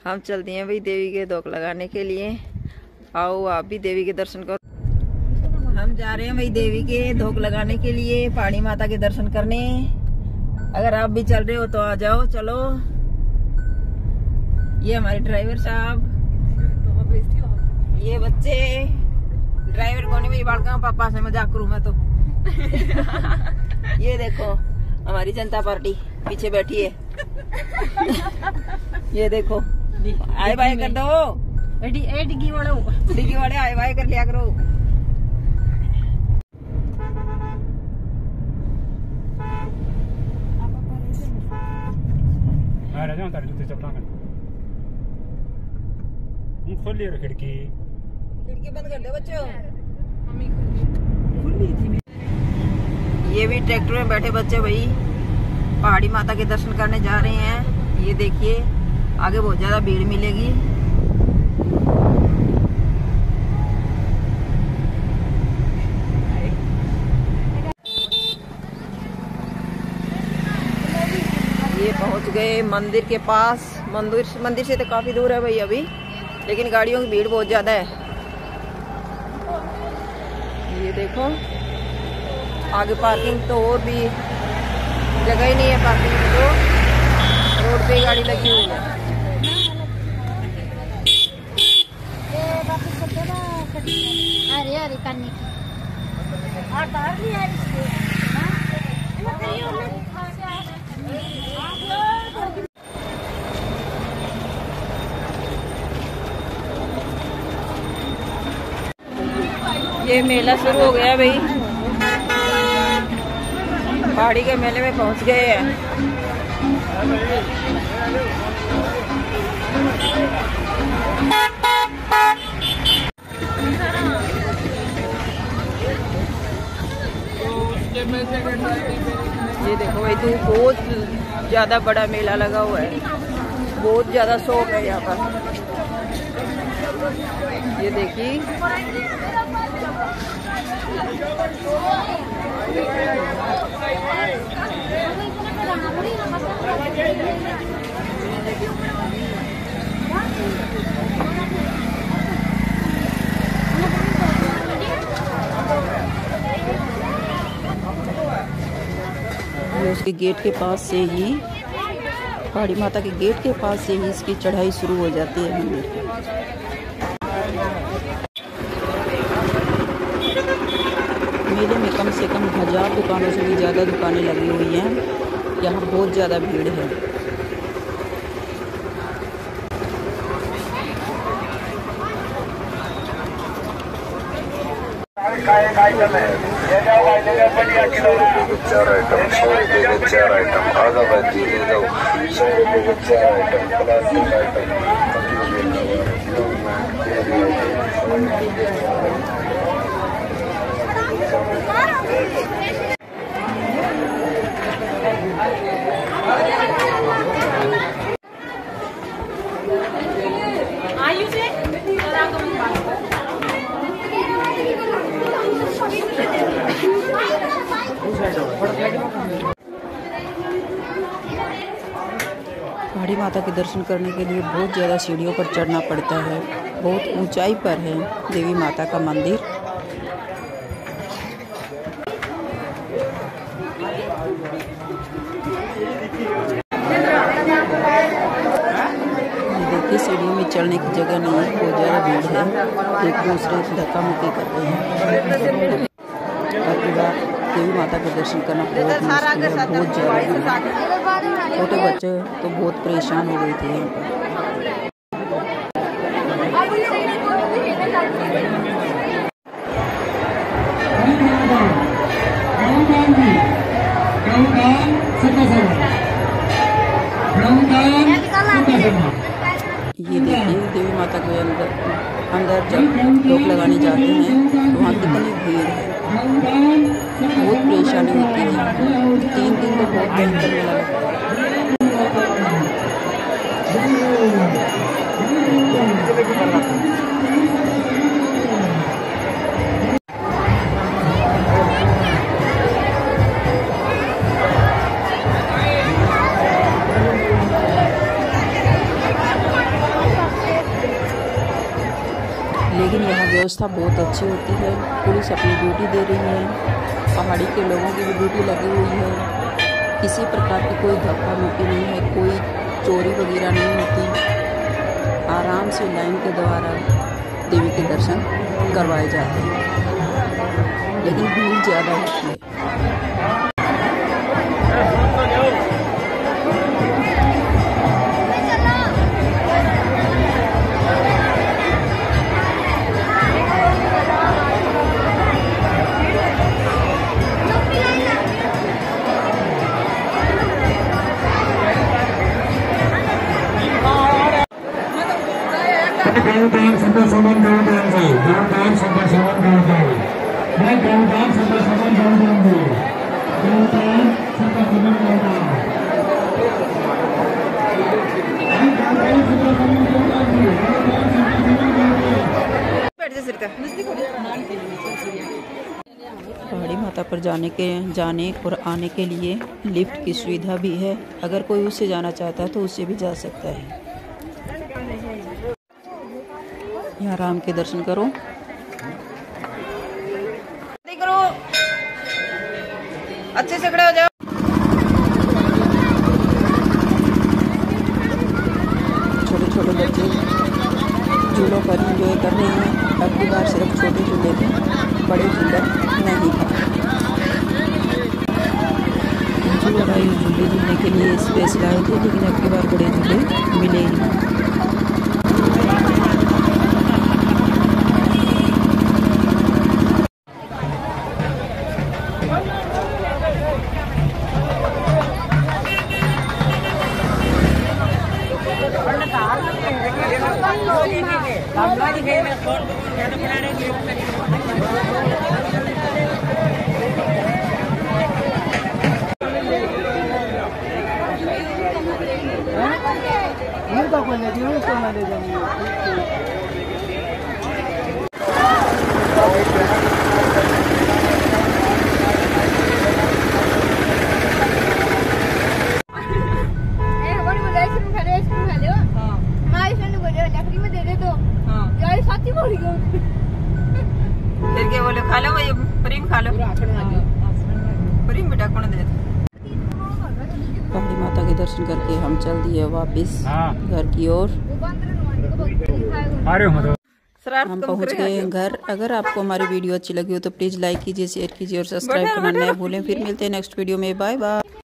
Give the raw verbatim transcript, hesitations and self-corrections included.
हम चलते हैं भाई देवी के धोख लगाने के लिए। आओ आप भी देवी के दर्शन करो। हम जा रहे हैं भाई देवी के धोख लगाने के लिए, पहाड़ी माता के दर्शन करने। अगर आप भी चल रहे हो तो आ जाओ, चलो। ये हमारे ड्राइवर साहब, ये बच्चे। ड्राइवर कौन है भाई? बालका पापा से मजाक करूं मैं तो। ये देखो हमारी जनता पार्टी पीछे बैठी है। ये देखो आए बाय कर दो। ए डिग्गी वाले डिग्गी वाले आए बाय कर लिया करो। खोलिए खिड़की खिड़की बंद कर दो बच्चों। ये भी ट्रैक्टर में बैठे बच्चे भाई पहाड़ी माता के दर्शन करने जा रहे हैं। ये देखिए आगे बहुत ज्यादा भीड़ मिलेगी। ये पहुंच गए मंदिर के पास। मंदिर मंदिर से तो काफी दूर है भाई अभी, लेकिन गाड़ियों की भीड़ बहुत ज्यादा है। ये देखो आगे पार्किंग तो और भी जगह ही नहीं है पार्किंग की, तो रोड पे ही गाड़ी लगी हुई है। अरे अरे करने की ये मेला शुरू हो गया भाई, पहाड़ी के मेले में पहुंच गए हैं। ये देखो भाई तो बहुत ज्यादा बड़ा मेला लगा हुआ है, बहुत ज्यादा शौक है यहाँ पर। ये देखिए उसके गेट के पास से ही, पहाड़ी माता के गेट के पास से ही इसकी चढ़ाई शुरू हो जाती है मंदिर के। मेले में कम से कम हजार दुकानों से भी ज़्यादा दुकानें लगी हुई हैं। यहाँ बहुत ज़्यादा भीड़ है। चार आइटम, सौ रुपये के चार आइटम, आधा भाजी ले जाओ। सौ रुपये के चार आइटम, प्लास्टिक आइटम, पहाड़ी माता के दर्शन करने के लिए बहुत ज़्यादा सीढ़ियों पर चढ़ना पड़ता है। बहुत ऊंचाई पर है देवी माता का मंदिर। देखिए सीढ़ियों में चढ़ने की जगह नहीं है, बहुत ज़्यादा भीड़ है, एक दूसरे से धक्का मुक्की कर रहे हैं। बाकी बात देवी माता के दर्शन करना बहुत मुश्किल है, बहुत ज़्यादा। छोटे बच्चे तो बहुत परेशान हो गए थे यहाँ पर। ये देखिए देवी माता के अंदर अंदर जब लोग लगाने जाते हैं तो वहाँ कितनी भीड़ है, बहुत परेशानी होती है। तीन दिन तो बहुत भयंकर मेला लगता है। व्यवस्था बहुत अच्छी होती है। पुलिस अपनी ड्यूटी दे रही है, पहाड़ी के लोगों की भी ड्यूटी लगी हुई है। किसी प्रकार की कोई धक्का मुक्की नहीं है, कोई चोरी वगैरह नहीं होती। आराम से लाइन के द्वारा देवी के दर्शन करवाए जाते हैं, लेकिन भीड़ ज़्यादा होती है। Kawan-kawan sampai-sampai kawan-kawan saya, kawan-kawan sampai-sampai kawan-kawan. Baik kawan-kawan sampai-sampai kawan-kawan. Kawan-kawan sampai-sampai kawan-kawan. Baik kawan-kawan sampai-sampai kawan-kawan. Kawan-kawan sampai-sampai kawan-kawan. पहाड़ी माता पर जाने के जाने और आने के लिए लिफ्ट की सुविधा भी है। अगर कोई उससे जाना चाहता है तो उससे भी जा सकता है। यहाँ राम के दर्शन करो। करो, अच्छे से खड़े हो जाओ। छोटे छोटे बच्चे झूलों पर एंजॉय कर रहे हैं। अब की बार सिर्फ छोटे झूले थे, बड़े झूले नहीं थे। झूले झूलने के लिए स्पेशल आए थे, लेकिन अब की बार बड़े झूले मिले ही। फिर क्या बोले, खा लो भाई, प्रीम खा लो, प्रीम बेटा कौन दे। पहाड़ी माता के दर्शन करके हम चल दिए वापस घर की ओर। हम पहुंच गए घर। अगर आपको हमारी वीडियो अच्छी लगी हो तो प्लीज़ लाइक कीजिए, शेयर कीजिए और सब्सक्राइब करना न भूलें। फिर मिलते हैं नेक्स्ट वीडियो में। Bye bye.